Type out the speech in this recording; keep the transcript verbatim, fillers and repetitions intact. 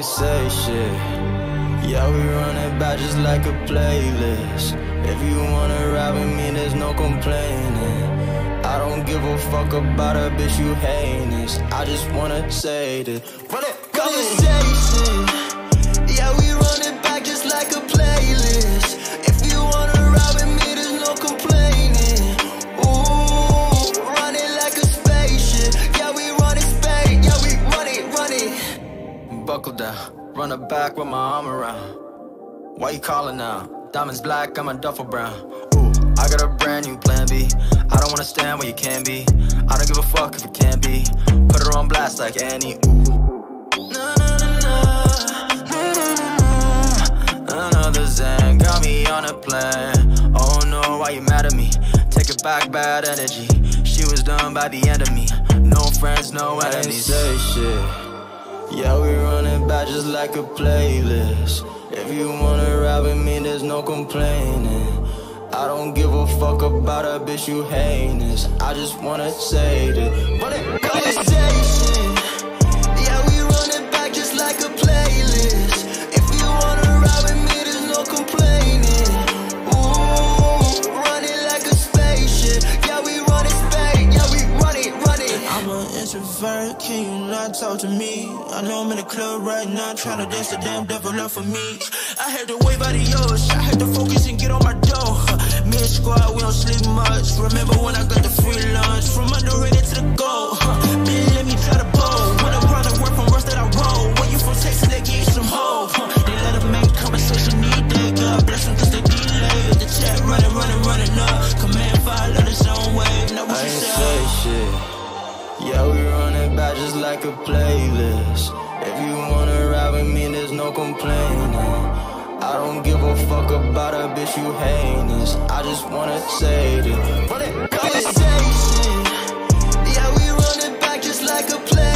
ain't say shit. Yeah, we run it back just like a playlist. If you wanna ride with me, there's no complaining. I don't give a fuck about a bitch you heinous. I just wanna say this. Run it, conversation. Yeah, we run it back just like a playlist. If you wanna ride with me, there's no complaining. Ooh, run it like a spaceship. Yeah, we run it space. Yeah, we run it, run it. Buckle down, run it back with my arm around. Why you calling now? Diamonds black, I'm a duffel brown. Ooh, I got a brand new plan B. I don't wanna stand where you can be. I don't give a fuck if it can't be. Put her on blast like Annie. Ooh. Na na na na, na na na. Another Zen got me on a plan. Oh no, why you mad at me? Take it back, bad energy. She was done by the end of me. No friends, no enemies. I ain't say shit. Yeah, we run it back just like a playlist. If you wanna ride with me, there's no complaining. I don't give a fuck about a bitch you heinous. I just wanna say this. Run it, conversation. Yeah, we run it back just like a playlist. If you wanna ride with me, there's no complaining. Ooh, run it like a spaceship. Yeah, we run it space. Yeah, we run it, run it. I'm an introvert, can you not talk to me? I know I'm in the club right now, trying to dance the damn devil up for me. I had to wave out of yours, I had to focus and get on my dough. Me and squad, we don't sleep much. Remember when I got the free lunch? From underrated to the goal. Bitch, let me try to bowl. When I'm proud of work from worse that I roll. When you from Texas, they give you some hope. They let them make conversation, need that. God bless them cause they delay. The chat running, running, running up. Command fire, let us own wave. Now what I you ain't say? say shit. Yeah, we run it back just like a playlist. If you wanna ride with me, there's no complaining. I don't give a fuck about a bitch you heinous. I just wanna say this. Run it, conversation. Yeah, we run it back just like a playlist.